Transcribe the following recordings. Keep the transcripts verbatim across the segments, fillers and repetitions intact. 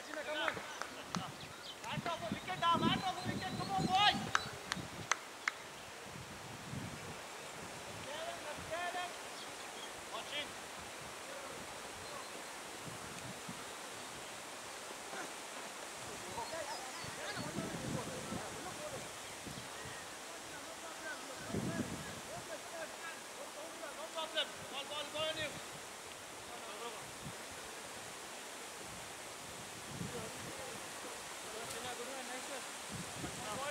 Nice.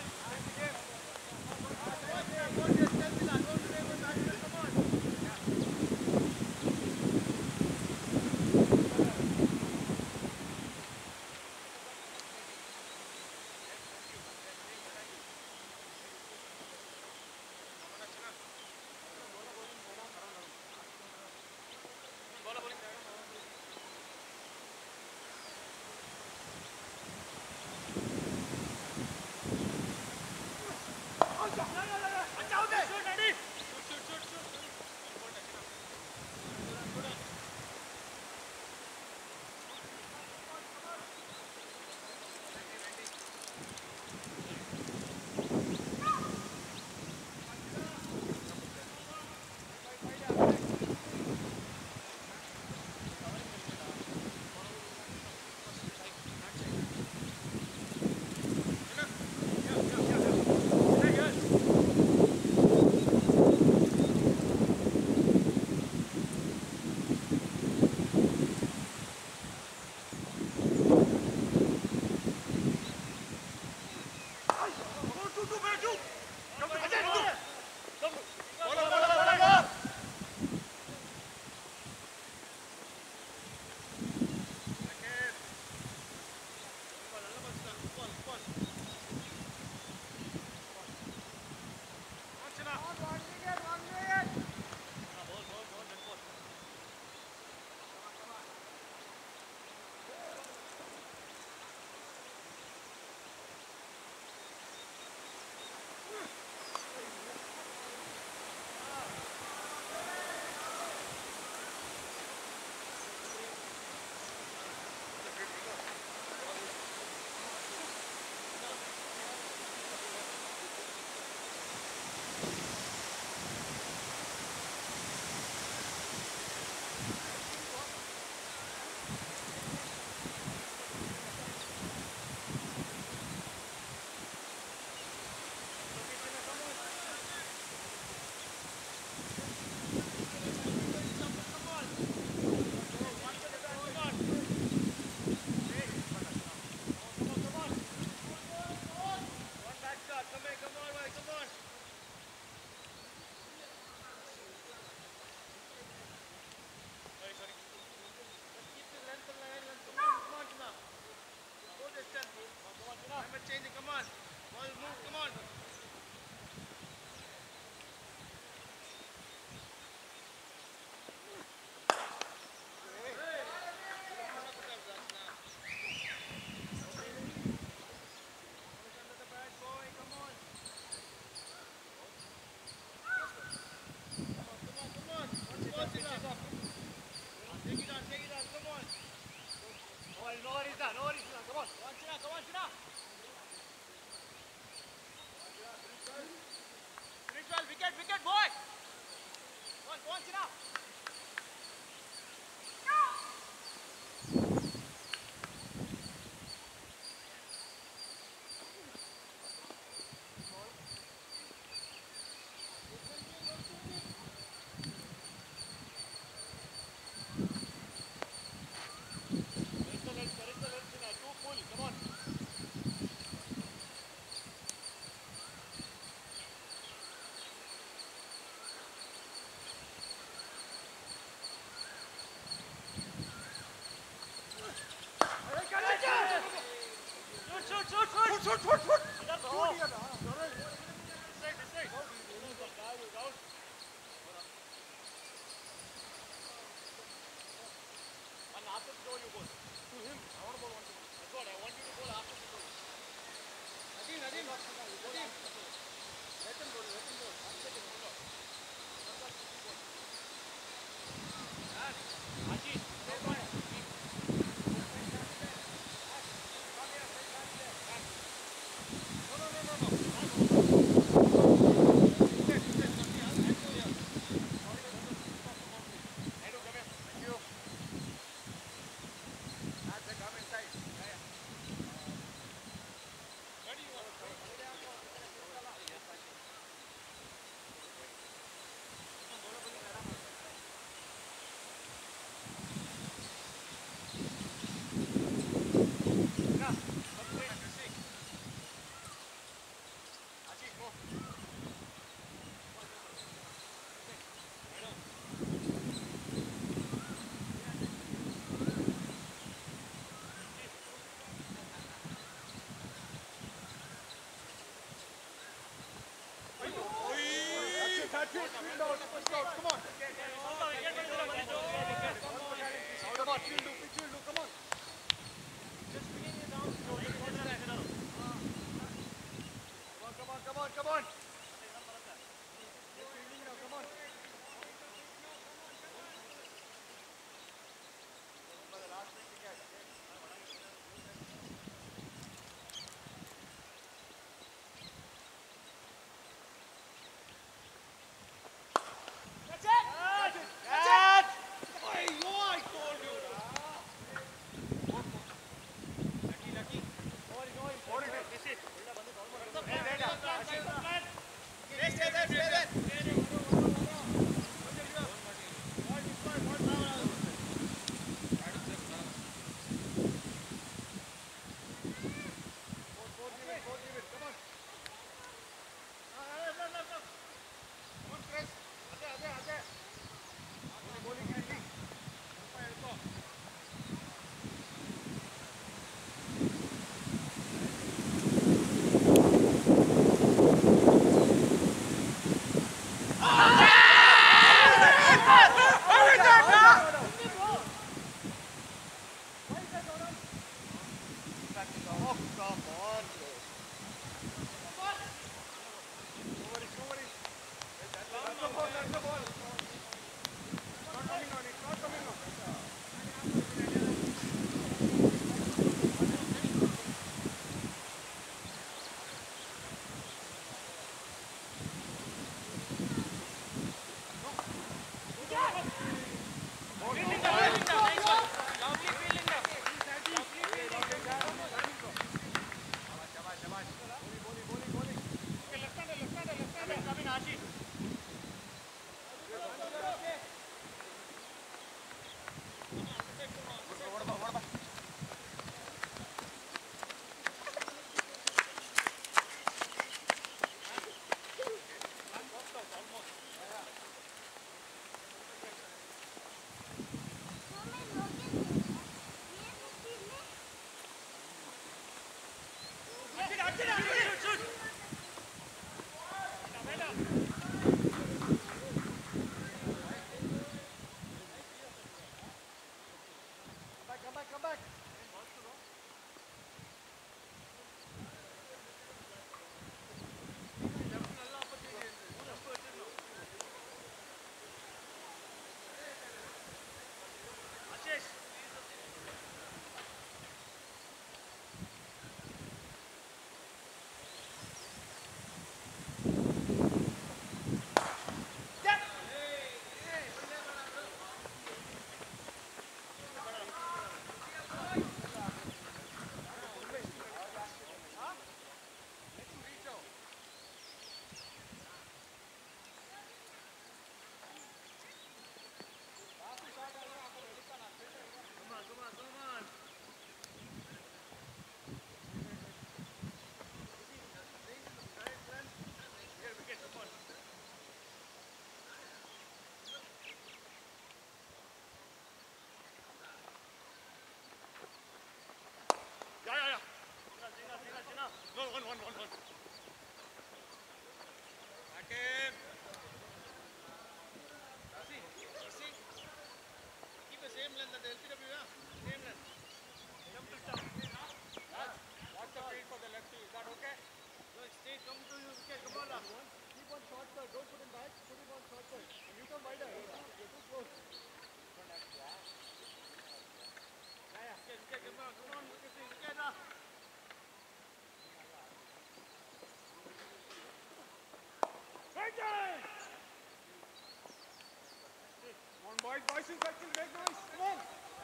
Boys, boys in section, make noise. Come on.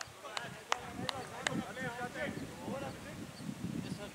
Yes, sir.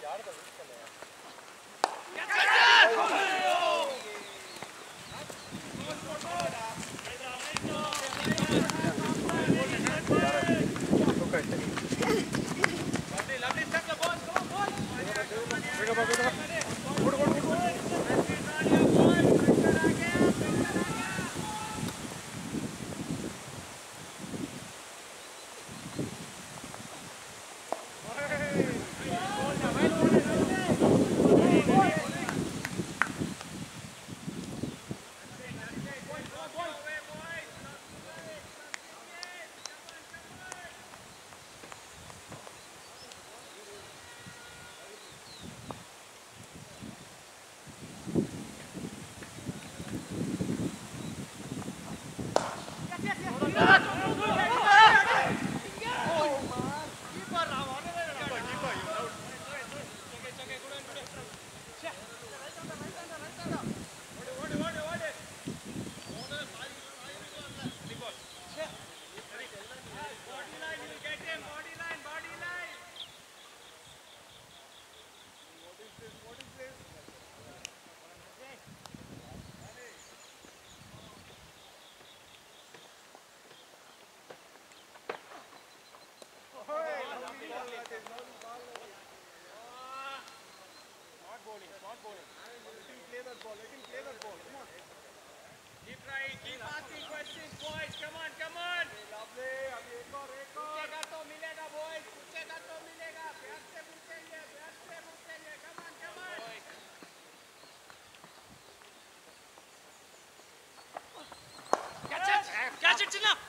Catch it, Chinna!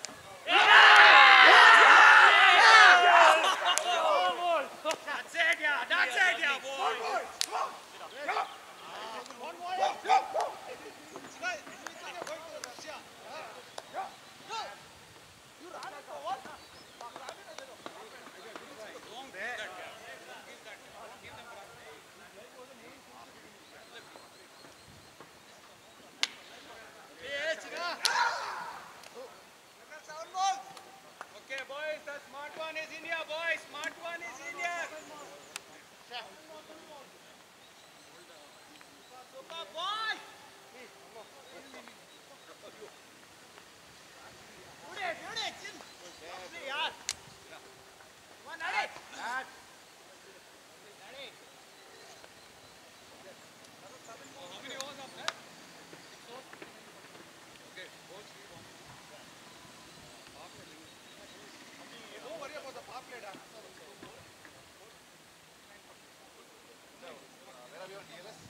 That's it, yeah, that's it, yeah, boy! Okay, boys, the smart one is in here, boys. Smart one is in here. Super, boys. Good it, good it, Chin. Play, yaar. Come on, Nadi. Nadi. How many overs are there? Six overs. Okay, four, three, one. Don't worry about the power play, da. Where are you on D L S?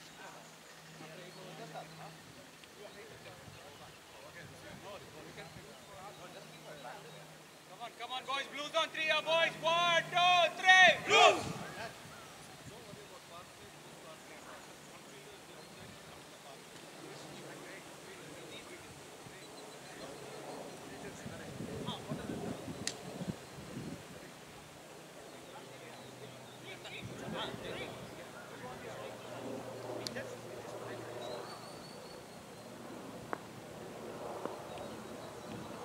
Come on, come on, boys. Blues on three, here, boys. One, two, three. Blues!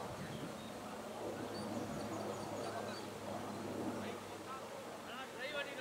Drive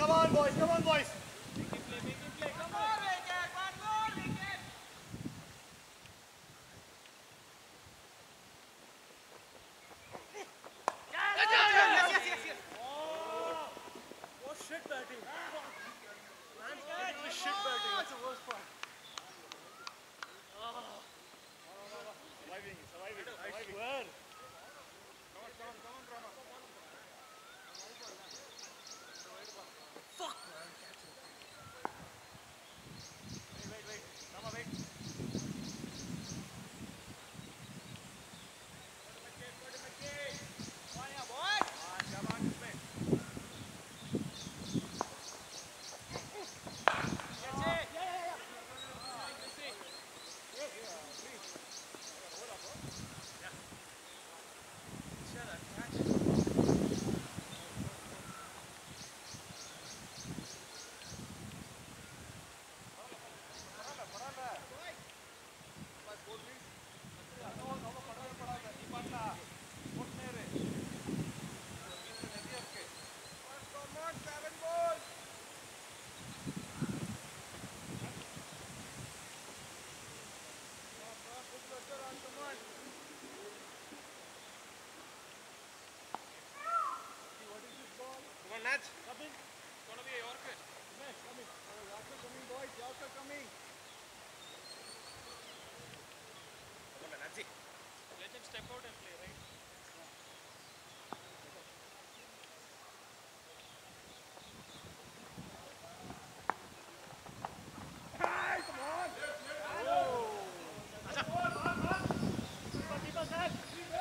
come on, boys, come on, boys. Make him play, make him play. Come on. What shit batting? Man, what shit batting. That's the worst part. Surviving, surviving, I swear. Come on, come on, come on, Rama. Fuck, man. Catch it. Wait, wait, wait. Rama, wait. Come on, this way. Nats. Coming. It's gonna be a Yorker. Nats coming. Oh, Yorker coming, boys. Yorker coming. Come on, Natsi. Let him step out and play, right? Hey, come on. Keep us up.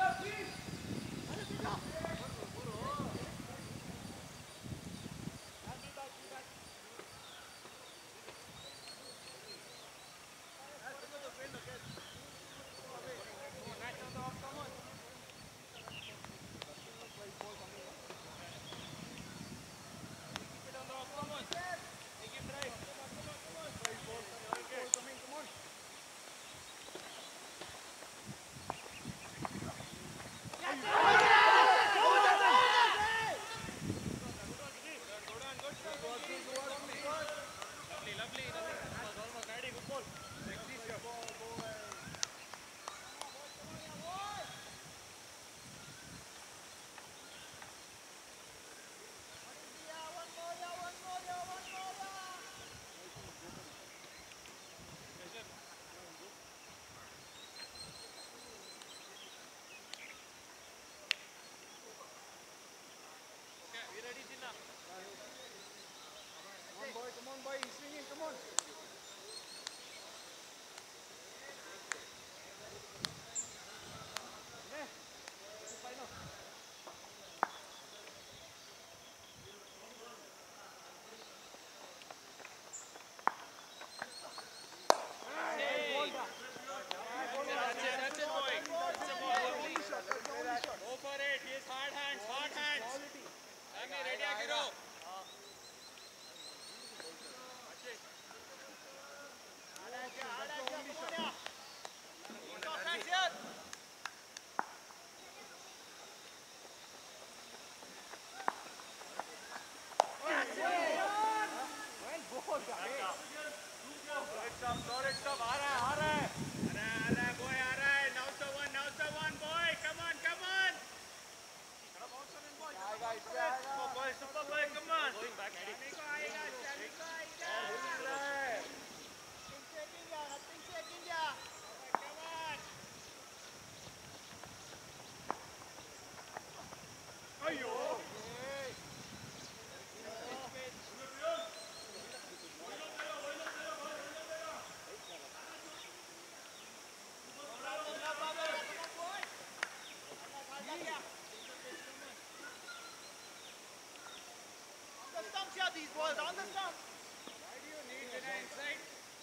Come on, boy. He's swinging. Come on. Yeah. Final. Go for it. He has hard hands, hard hands. Sammy, ready, Agiro. These balls on the stump. Why do you need to go inside?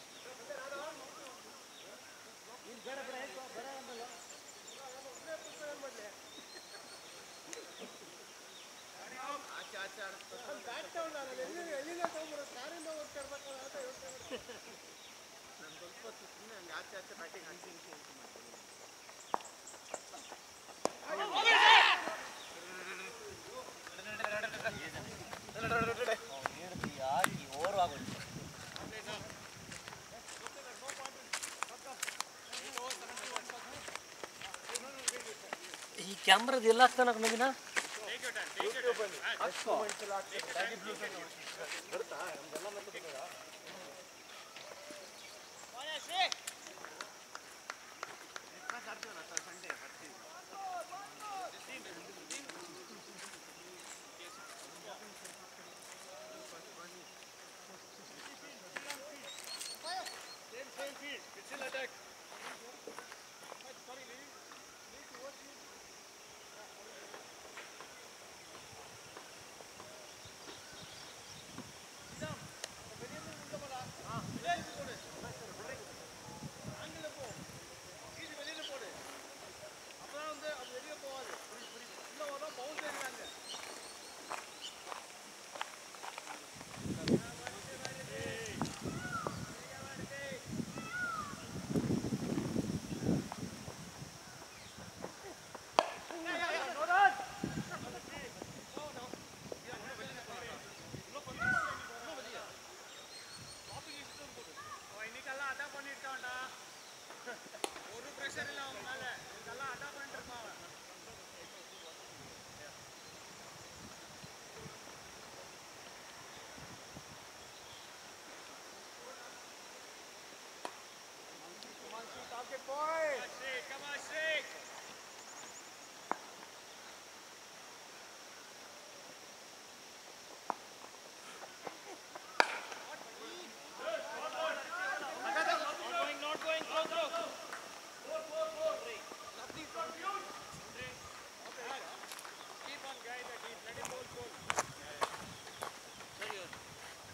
ಆಚೆ ಆಚೆ batting ಹಾಕಿ ಕ್ಯಾಮ್ರಾದ ಎಲ್ಲ ಹಾಕ್ತಾನ Naveen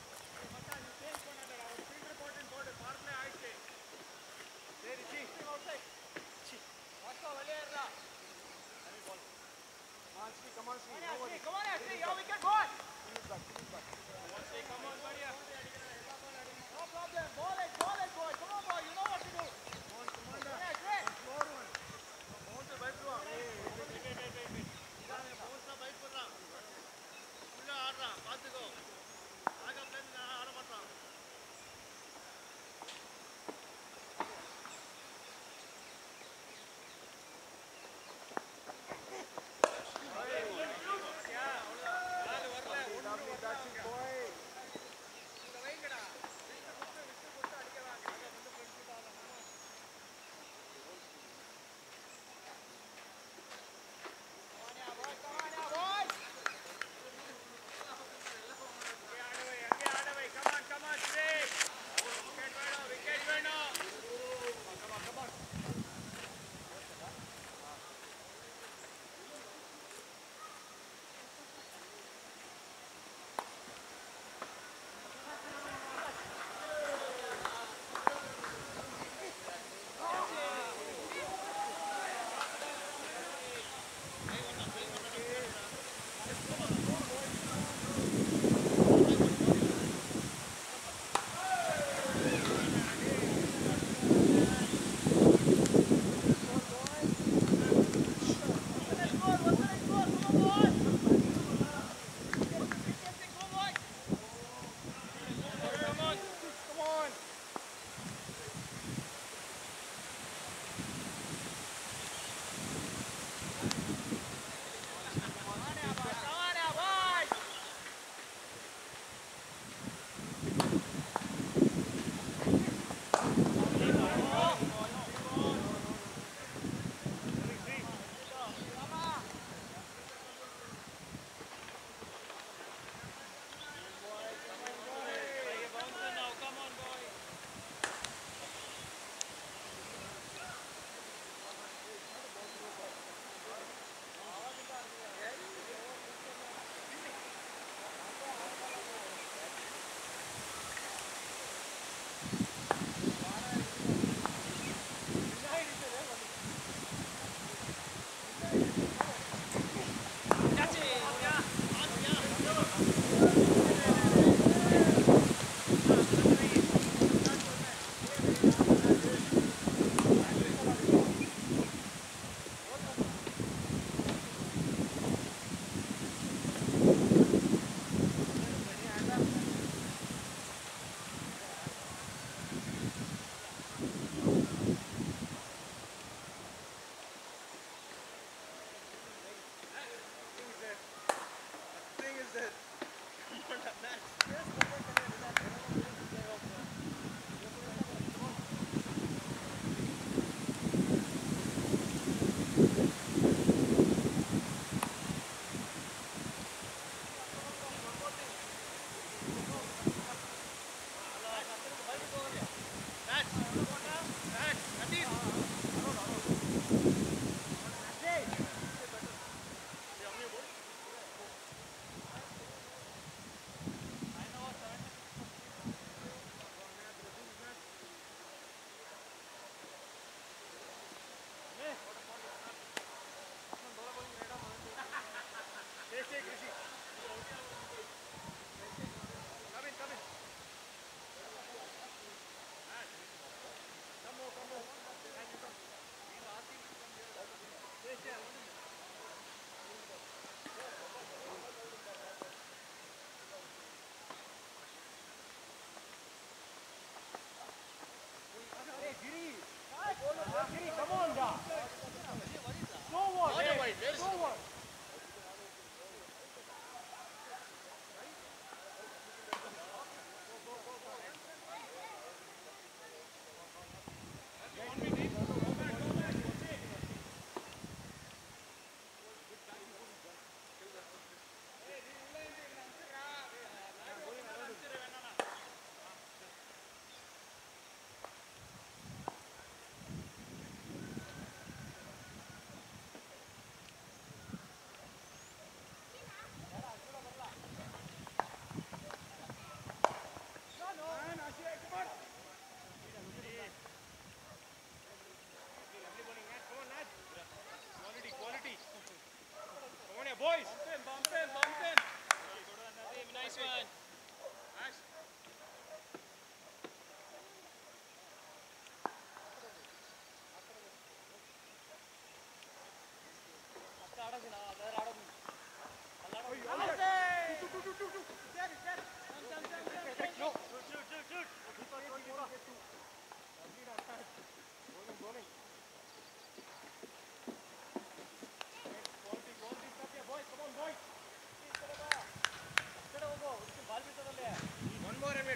Outside.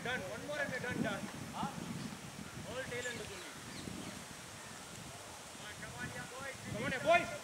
done. One more and we're done, done. All tail end is only. Come on, yeah, boys. Come on, yeah, boys.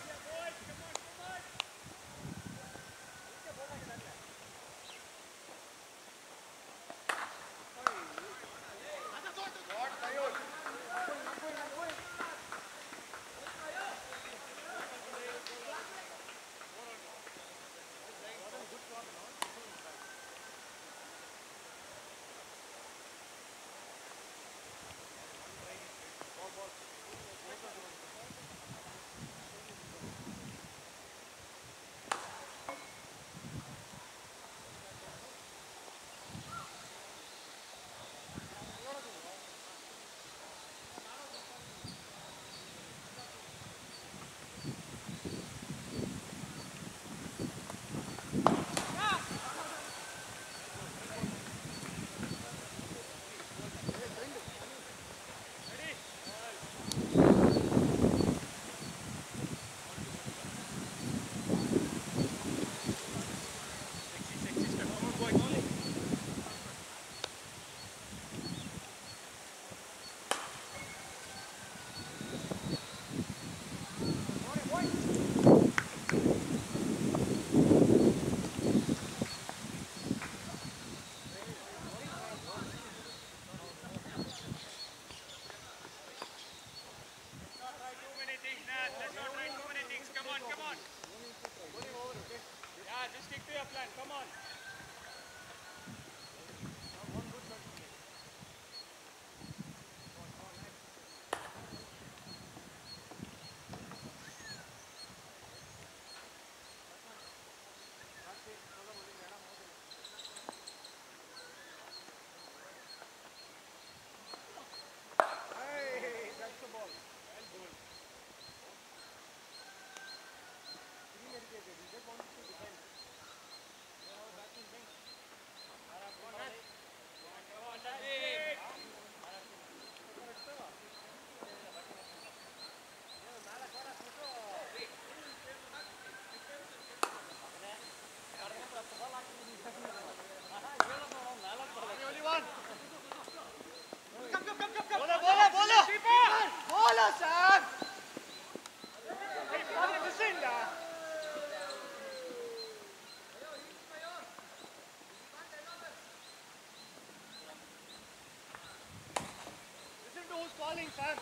Calling, sir.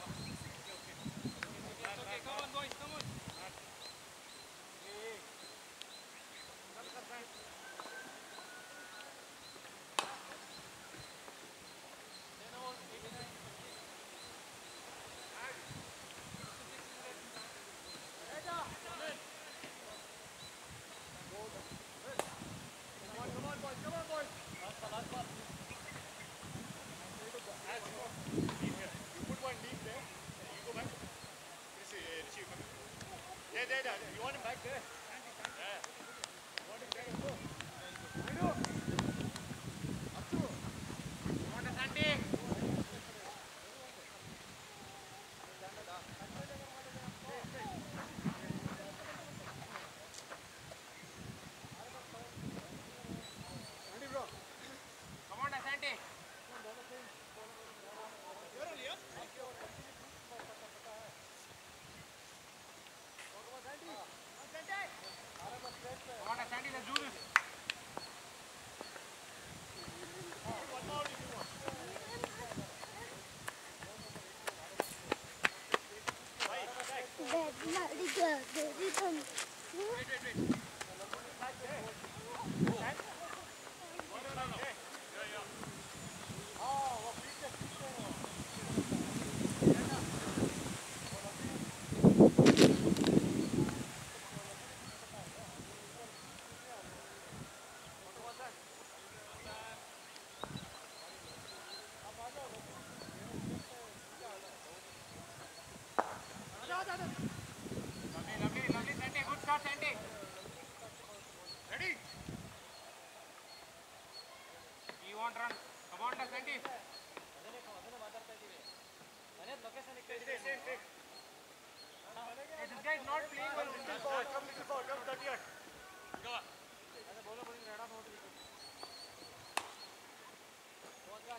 Okay, come on, boys, come on. You want him back there? Yeah. You want him there? Go. I do. Up to. You want a Sandy? Sandy bro. Come on, Sandy. You're only up. Come on, Sandy, let's do this. One more if you want. Wait, wait, wait. Back there. No, no, no, no. Yeah, yeah. Oh, what picture, run. Come on, Sandy. Stay, stay, stay. Hey, this guy is not playing well. Little forward, come little forward, come thirty yard. Go.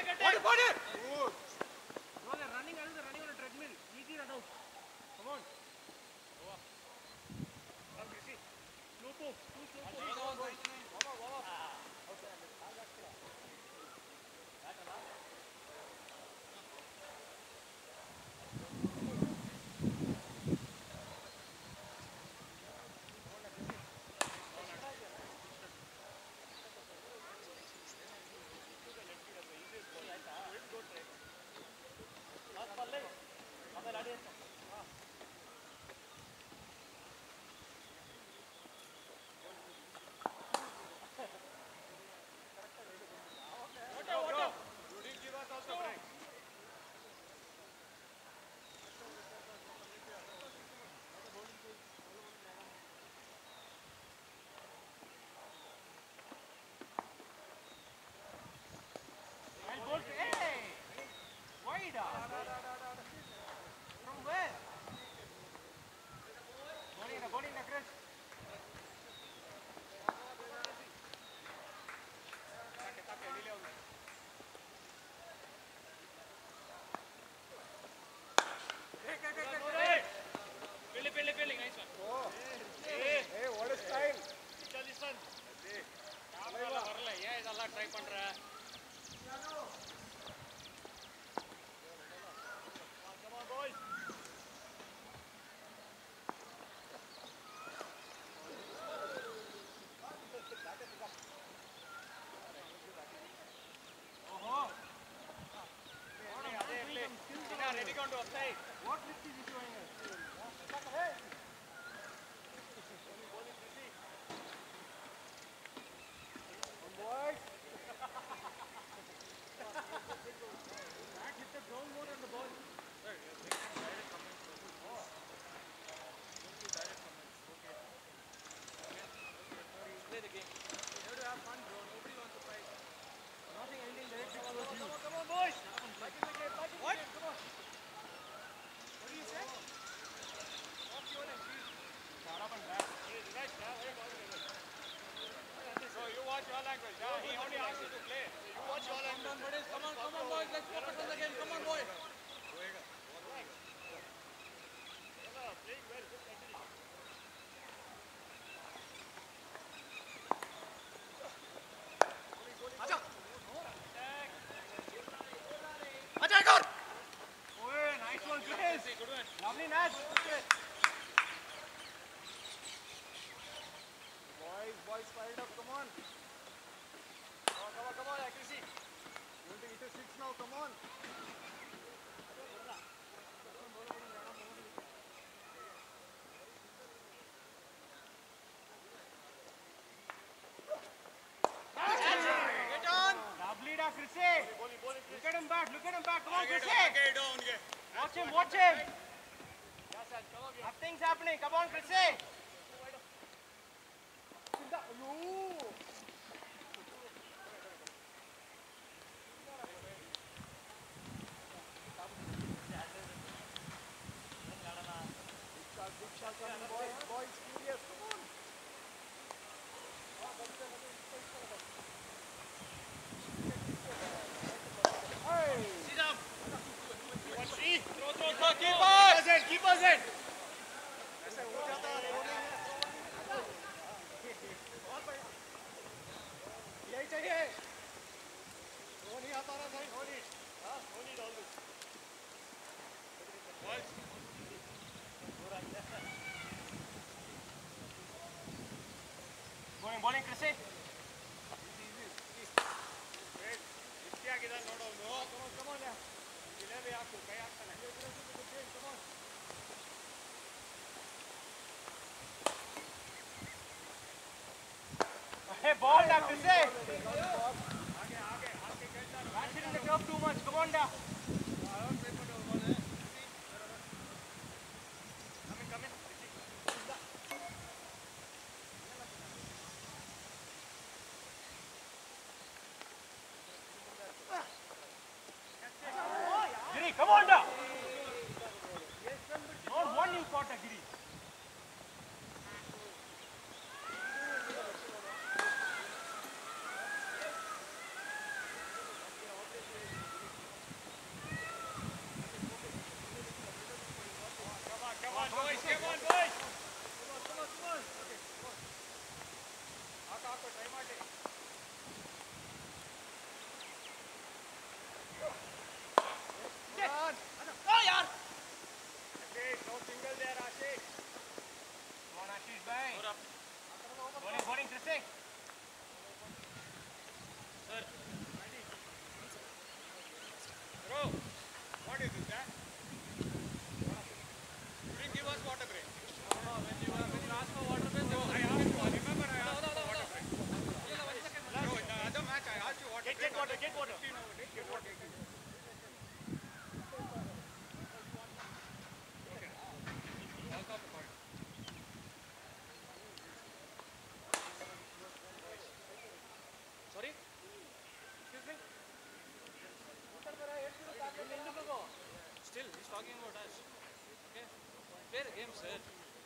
Body, body. Good. No, they're running. I think they're running on a treadmill. Easy run out. Come on. Come, Rishi. Slow poke. Two slow pokes. Come on, boys. Warm up, warm up. Try பண்ற come on boys oho అదే play చిన్న రెడీగా ఉండు వస్తాయి what lift is showing us boys that hit the ground more on the ball sir you're taking direct comments oh don't do direct comments okay okay play the game you have to have fun bro nobody wants to fight nothing ending directly towards you come on boys back in the game back in the game come on what do you say off your and field shut up and back hey relax yeah very good bro you watch your language yeah he only asked you to play you watch your language come on come on boys let's focus on the game come on boys playing well just continue acha acha go oh nice one Chris good one lovely match boys boys fired up come on come on come on come on accuracy you want to hit a six now come on get on lovely da Chris look at him back look at him back come on Chris get down watch him watch him yes sir come on nothing's happening come on Chris boys, boys, serious, come on. Hey. Sit down. One three. Throw, throw, throw. Keep us in. Keep us in. ऐसे हो जाता है यही चाहिए वो नहीं आता ना भाई no need हाँ no need all this boys Bowling, bowling, Chris. Easy, easy, easy. Wait, it's क्या किधर नोट हो? No, come on, come on यार. किधर भी आपको कहीं आता नहीं. Come on. Hey, ball da, Chris. आगे, आगे, आगे खेलना. Back in the curve too much. Come on da. Come on, da. Not one you caught, Giri. talking about us. Okay? Play the game, sir.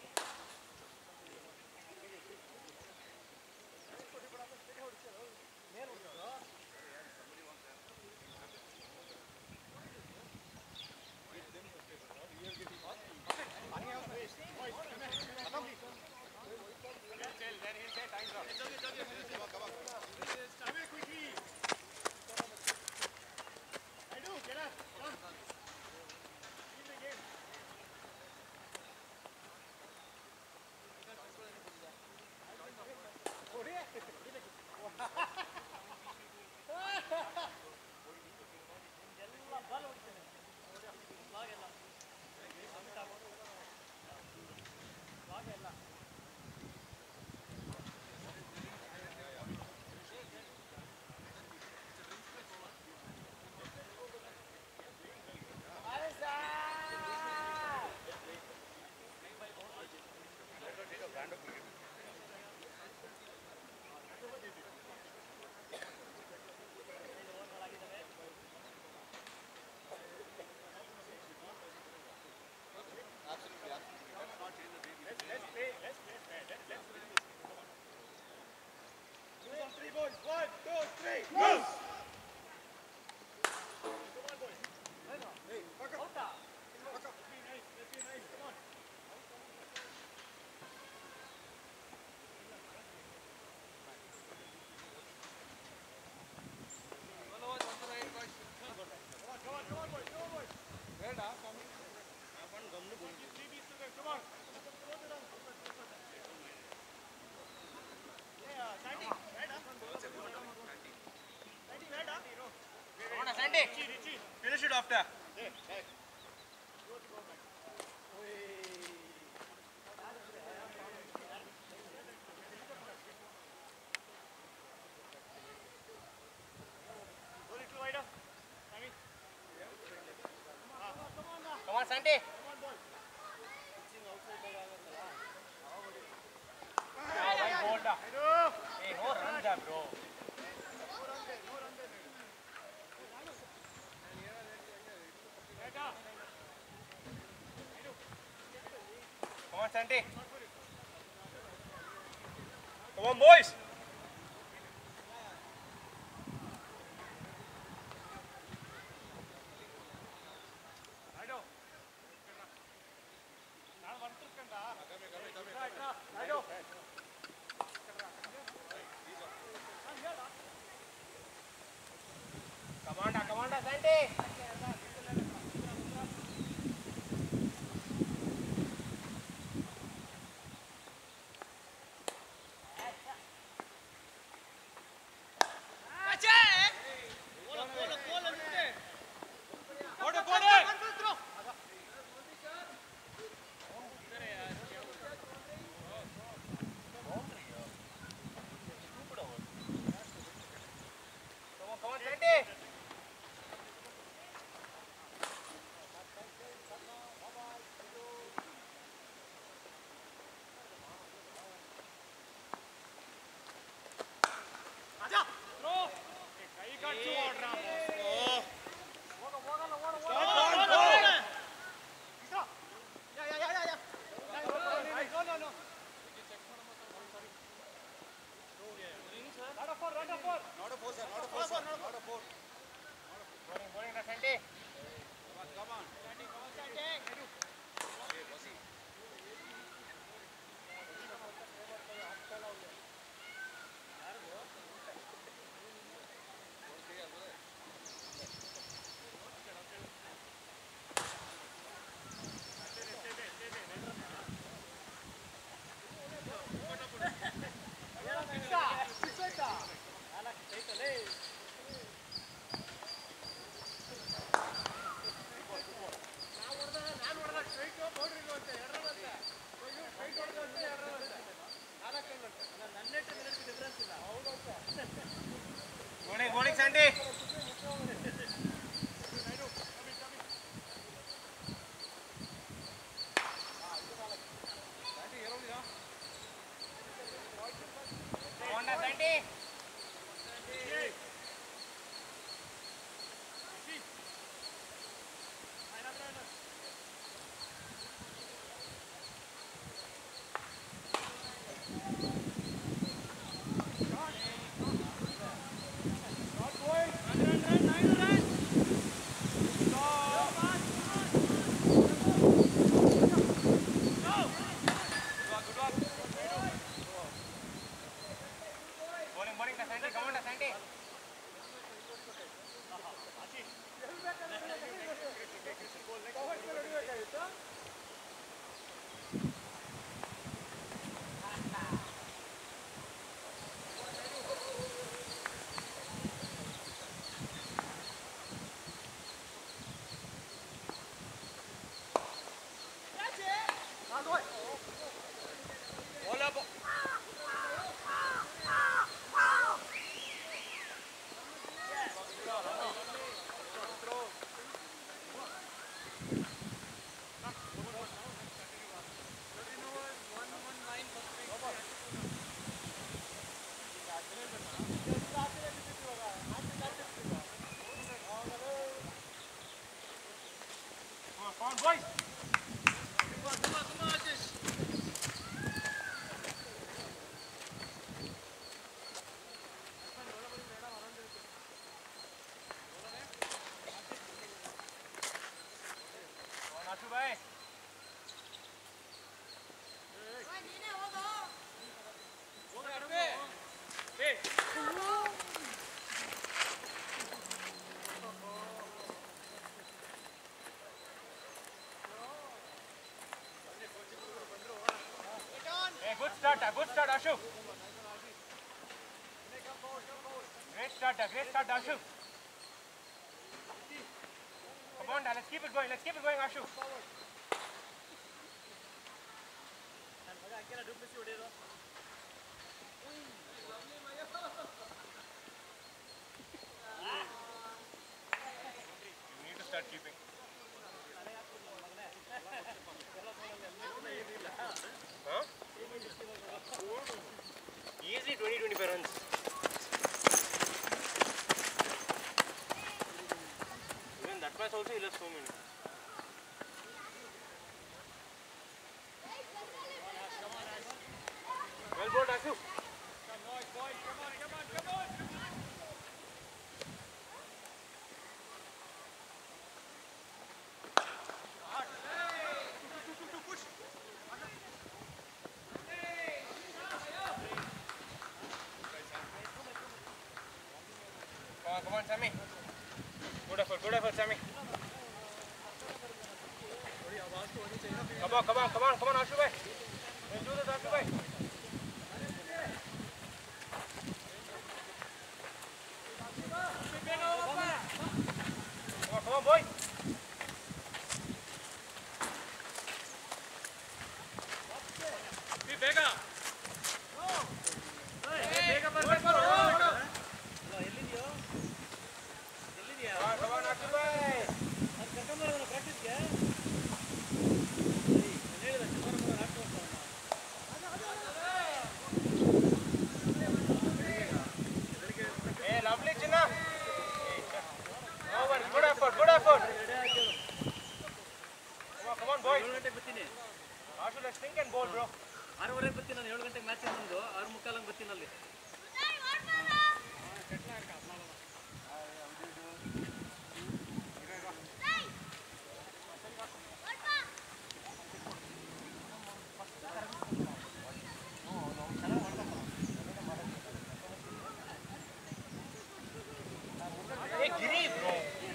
Finish it after. Come on, Sandy. Hey, no runs, ah, bro. Come on, Sandy. Come on, boys. Come on, come on, Sandy. Ashu bhai. Hey. Hey, good start, good start, Ashu. Great start, great start, Ashu. Come on, let's keep it going, let's keep it going, Ashu. You need to start keeping. Huh? Easily twenty to twenty-five runs. Even that match also he lost so many. Well bowled, Ashu. Come on, come on, Sammy. Good effort, good effort, Sammy. Come on, come on, come on, come on, Ashu bhai. Let's do this, Ashu bhai. Come on, come on, boy. Be bigger. Hey, bigger, perfect. Come on, come on, Ashu bhai. Hey, lovely, Chinna. No worries, good effort, good effort. Come on, come on, boy. Ashu, let's think and bowl, bro. ಆರೂವರೆಗೆ ಬರ್ತೀನಿ ನಾನು ಏಳು ಗಂಟೆಗೆ match ಇನ್ನೊಂದು ಆರು ಮುಕ್ಕಾಲಂಗೆ ಬರ್ತೀನಿ ಅಲ್ಲಿ Hey, Giri, bro.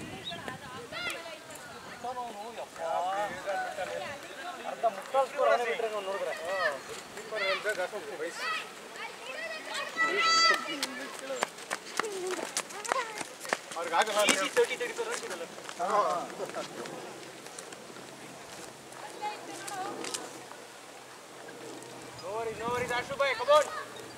ಅರ್ಧ ಮುಕ್ಕಾಲು ಸ್ಕೋರ್ ಆನೆ ಬಿಟ್ರೆ ನಾವು ನೋಡಿದ್ರೆ ಸೂಪರ್ ಹೇಳ್ಬೇಕು ಹಾಕೋದು ವಯಸ್ಸು ಅವ್ರಿಗೆ ಆಗಲ್ಲ easy thirty thirty four runs ಇರಲ್ಲ no worries no worries Ashu boy come on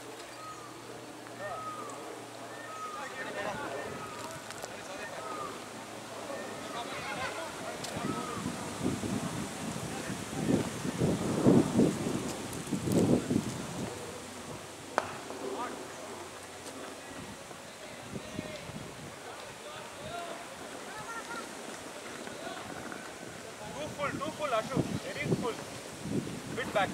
Too full, Ashu. Very full. Bit back.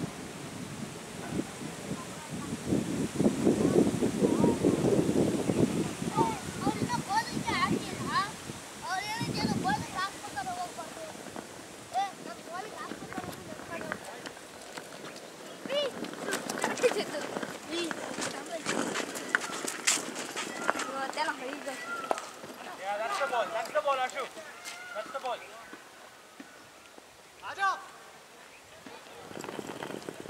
Yeah, that's the ball. That's the ball, Ashu. That's the ball.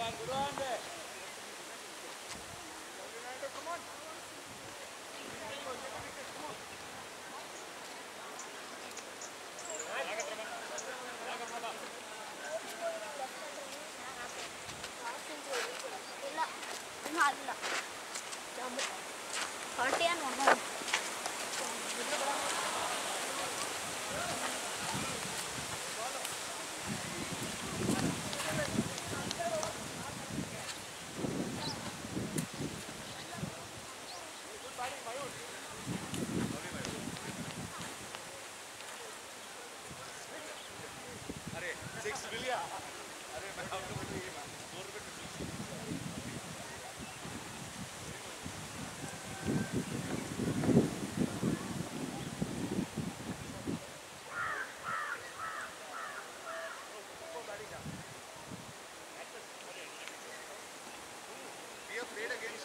ಇಲ್ಲ ಇನ್ನೂ ಆಗಿಲ್ಲ ಹೊರಟಿ ಏನು ಮಗ अरे सिक्स मिल गया अरे मैं आपको बोलिए फोर रुपये में सिक्स Be afraid again.